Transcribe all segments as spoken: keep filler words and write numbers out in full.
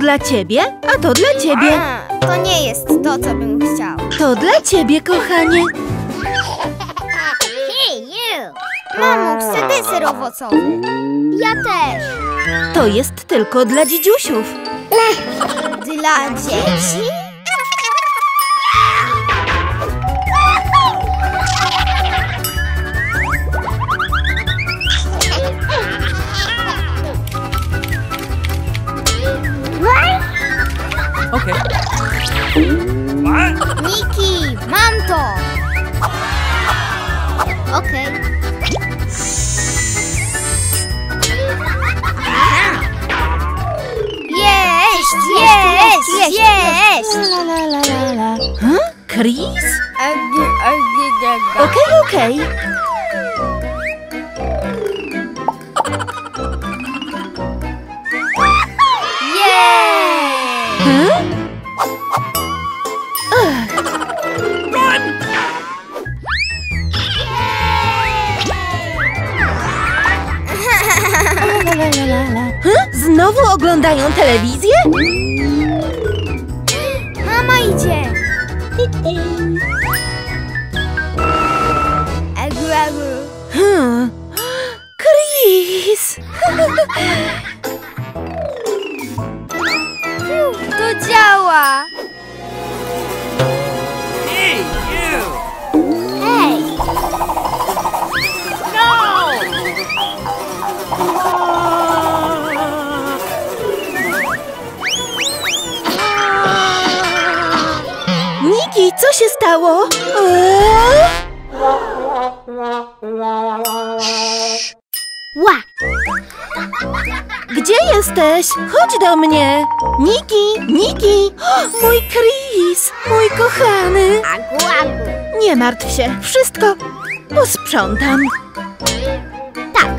dla ciebie, a to dla ciebie. A, to nie jest to, co bym chciał. To dla ciebie, kochanie. Hey, you! Mamo, chcę deser owocowy. Ja też. To jest tylko dla dzidziusiów. Dla dzieci? Okay. Niki, mam to! Okej. Okay. Jeść, jeść, jeść! La, la, la, la, la. Huh? Chris? Okej, okej. Huh? Huh? Znowu oglądają telewizję? Mama idzie! Agu, agu. Hmm. Chris! To działa! Hey, you! Hej! Niki, co się stało? Eee? Ła! Gdzie jesteś? Chodź do mnie! Niki, Niki! O, mój Chris, mój kochany! Agu, agu. Nie martw się, wszystko posprzątam. Tak.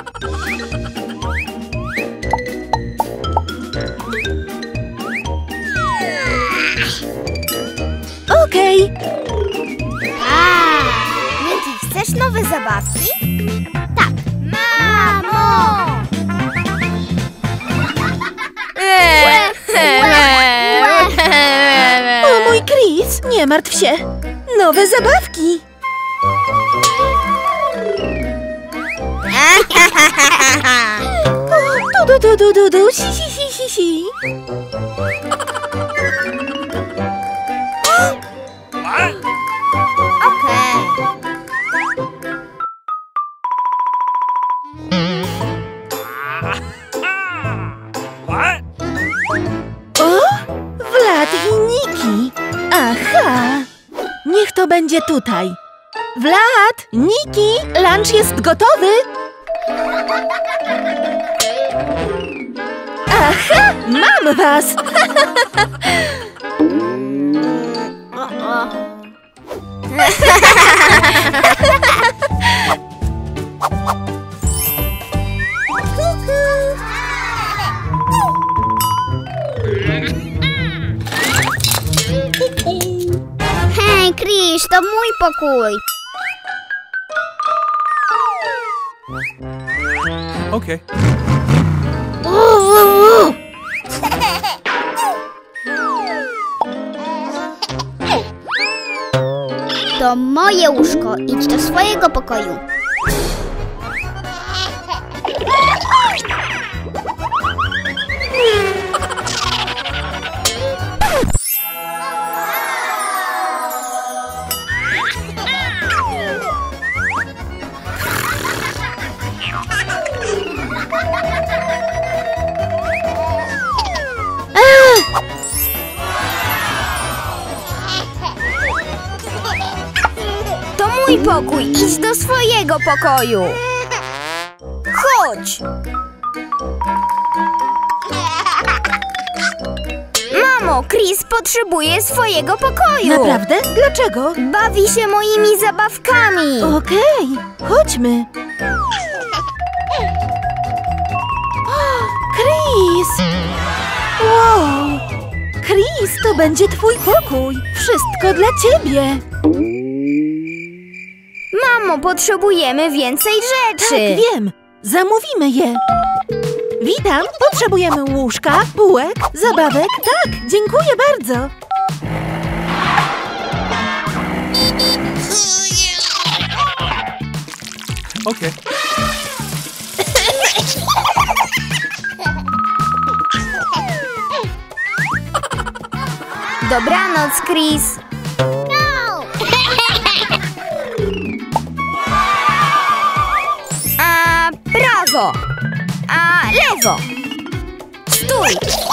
Okej. A, Niki, chcesz nowe zabawki? Tak. Mamo! O, mój Chris, nie martw się. Nowe zabawki. O, du, du, du, du, du, si, si, si, si, si. Okej. What? O, Vlad i Niki. Aha. Niech to będzie tutaj. Vlad, Niki, lunch jest gotowy. Aha, mam was. O, o. Hej, Chris, to mój pokój. Okay. To moje łóżko. Idź do swojego pokoju. To mój pokój. Idź do swojego pokoju. Chodź. Mamo, Chris potrzebuje swojego pokoju. Naprawdę? Dlaczego? Bawi się moimi zabawkami. Okej, chodźmy. O, Chris! Wow! Chris, to będzie twój pokój. Wszystko dla ciebie. Mamo, potrzebujemy więcej rzeczy. Tak, wiem. Zamówimy je. Witam, potrzebujemy łóżka, półek, zabawek. Tak, dziękuję bardzo. Okay. Dobranoc, Chris. No. A prawo. A lewo. Stój.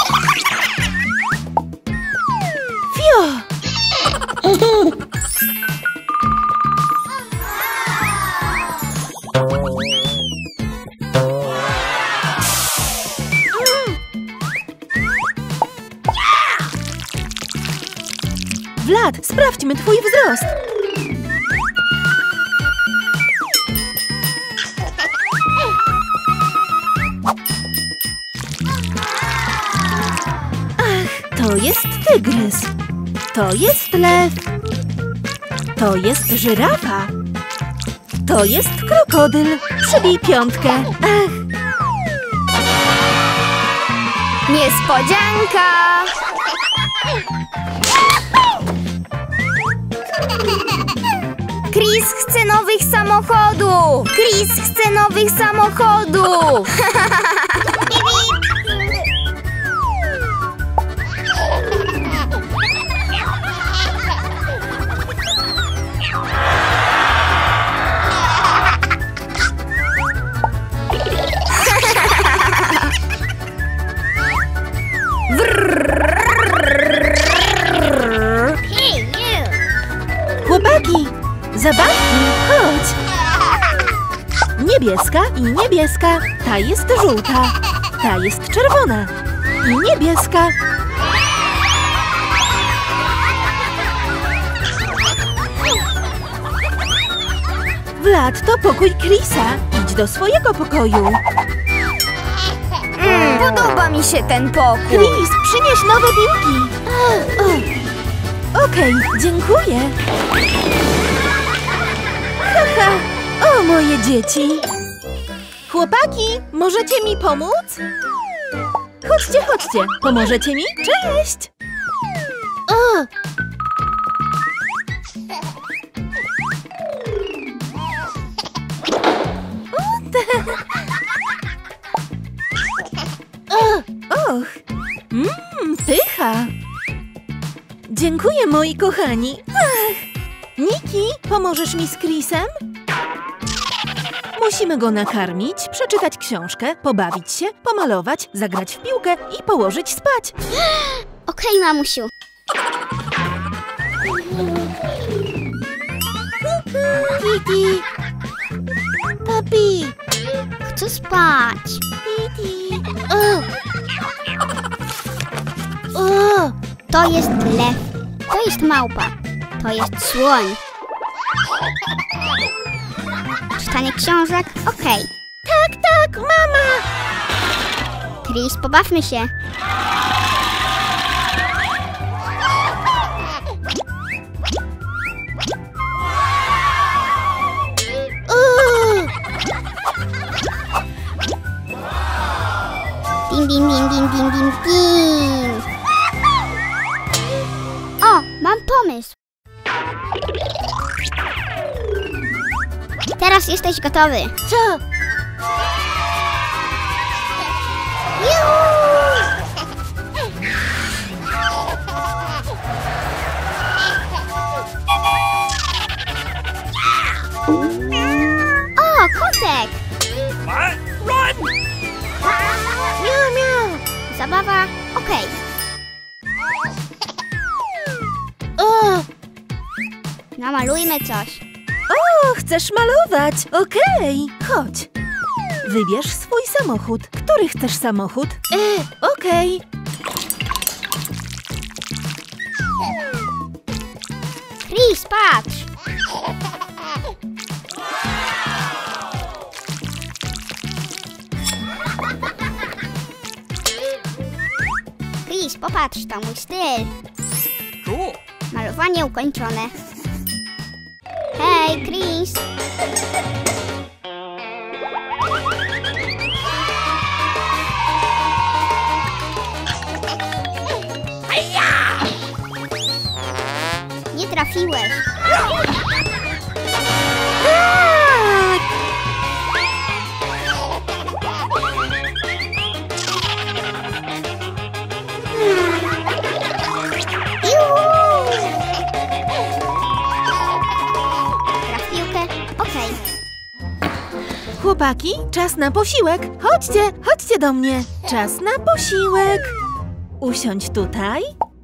Fio! Vlad, sprawdźmy twój wzrost. Ach, to jest tygrys. To jest lew. To jest żyrafa. To jest krokodyl. Przybij piątkę. Ach. Niespodzianka. Chris chce nowych samochodów! Chris chce nowych samochodów! Chłopaki, zabawki, chodź. Niebieska i niebieska. Ta jest żółta. Ta jest czerwona. I niebieska. Vlad, to pokój Chrisa. Idź do swojego pokoju. Mm, podoba mi się ten pokój. Chris, przynieś nowe piłki. Okej, okay, dziękuję. Haha, o moje dzieci. Chłopaki, możecie mi pomóc? Chodźcie, chodźcie, pomożecie mi? Cześć! O! O, te... o, och! Mmm, pycha! Dziękuję, moi kochani. Ach. Niki, pomożesz mi z Chrisem? Musimy go nakarmić, przeczytać książkę, pobawić się, pomalować, zagrać w piłkę i położyć spać. Okej, mamusiu. Kiki! Papi! Chcę spać. Kiki! O! O! To jest lew. To jest małpa. To jest słoń. Czytanie książek? Okej. Tak, tak, mama! Chris, pobawmy się. Din, din, din, din, din, din, din. O, mam pomysł. Teraz jesteś gotowy. Co? O, kotek! What? Run! Miau, miau! Zabawa? Okej. O! Namalujmy coś. O, chcesz malować? Okej, chodź. Wybierz swój samochód. Który chcesz samochód? E, okej. Chris, patrz! Chris, popatrz, to mój styl. Cool. Malowanie ukończone. Hej, Chris! Nie trafiłeś. Tak! Traf piłkę. Okej. Chłopaki, czas na posiłek. Chodźcie, chodźcie do mnie. Czas na posiłek. Usiądź tutaj.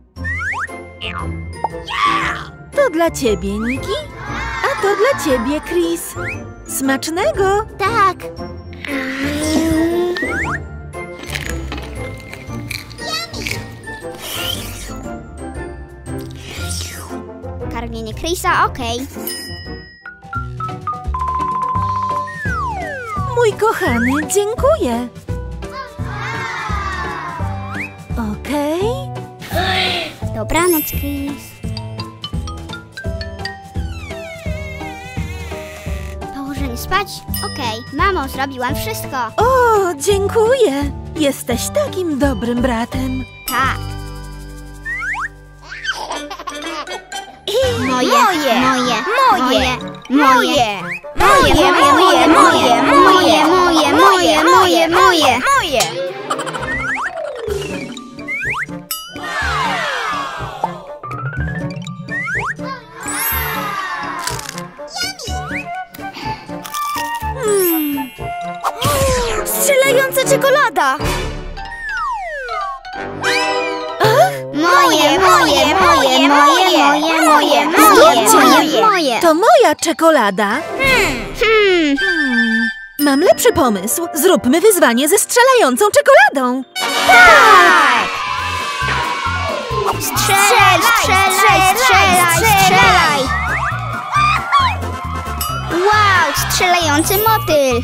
To dla ciebie, Niki, a to dla ciebie, Chris. Smacznego! Tak. Karmienie Chrisa, okej. Mój kochany, dziękuję. Okej. Dobranoc, Chris. Położenie spać? Okej. Mamo, zrobiłam wszystko. O, dziękuję. Jesteś takim dobrym bratem. Tak. Moje, moje, moje, moje, moje, moje, moje, moje, moje, moje, moje, moje, moje, moje. Hmm. Strzelająca czekolada! Moje, moje, moje, moje, moje, moje, moje, moje, moje. To moja czekolada. Hmm. Hmm. Mam lepszy pomysł. Zróbmy wyzwanie ze strzelającą czekoladą. Tak! Strzelaj, strzelaj, strzelaj, strzelaj! Wow, strzelający motyl!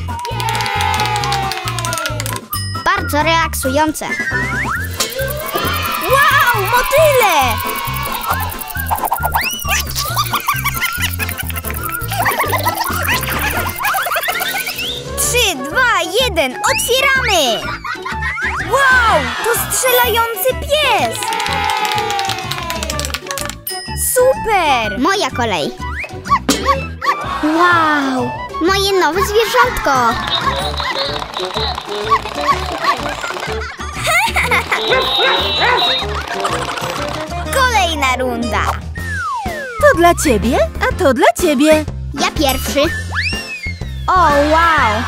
Bardzo relaksujące. Wow, motyle! Trzy, dwa, jeden, otwieramy! Wow, to strzelający pies! Super! Moja kolej. Wow, moje nowe zwierzątko! Kolejna runda. To dla ciebie, a to dla ciebie. Ja pierwszy. O, wow.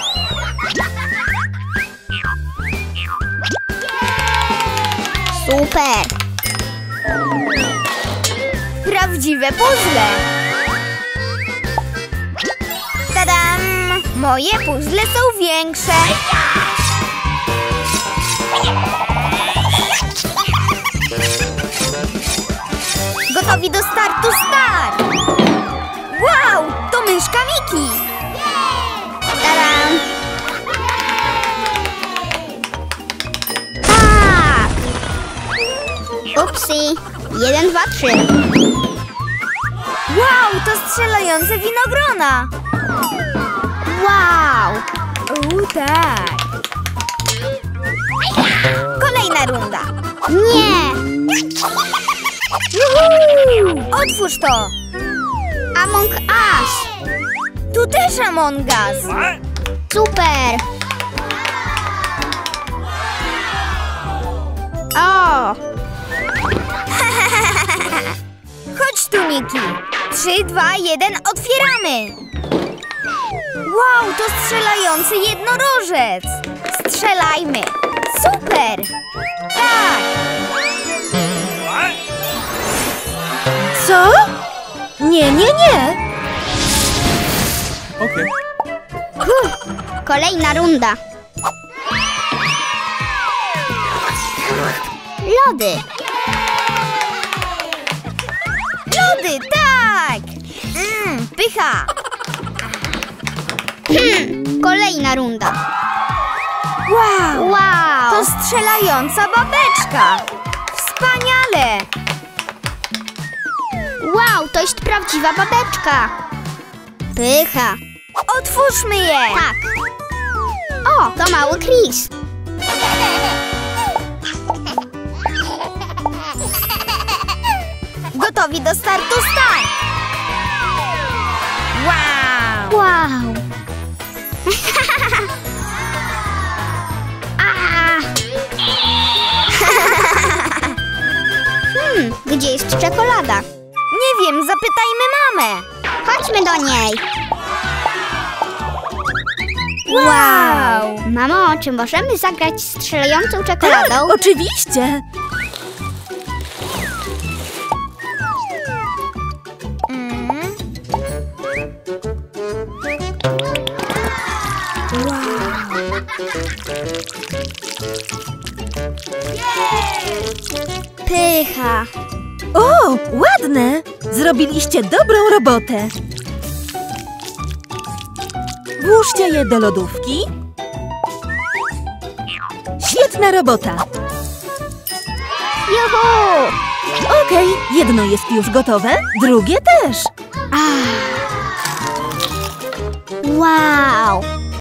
Super. Prawdziwe puzzle. Tadam! Moje puzzle są większe. Gotowi do startu, start! Wow, to myszka Miki! Tadam! Tak! Upsi! Jeden, dwa, trzy. Wow, to strzelające winogrona! Wow! U, tak! Kolejna runda! Nie! Juhu! Otwórz to! Among Us! Tu też Among Us! What? Super! O! Chodź tu, Niki! Trzy, dwa, jeden, otwieramy! Wow, to strzelający jednorożec! Strzelajmy! Super! Tak! What? Co? Nie, nie, nie. Okay. Huh. Kolejna runda. Lody. Lody, tak! Mmm, pycha. Hmm, kolejna runda. Wow! Wow! To strzelająca babeczka. Wspaniale! Wow, to jest prawdziwa babeczka. Pycha. Otwórzmy je. Tak. O, to mały Chris. Gotowi do startu, start! Wow! Wow! A! hmm, gdzie jest czekolada? Nie wiem, zapytajmy mamę. Chodźmy do niej. Wow! Mamo, czy możemy zagrać strzelającą czekoladą? Tak, oczywiście. Mm. Pycha. O, ładne! Zrobiliście dobrą robotę. Włóżcie je do lodówki. Świetna robota. Juhu! Okej, jedno jest już gotowe, drugie też. Wow!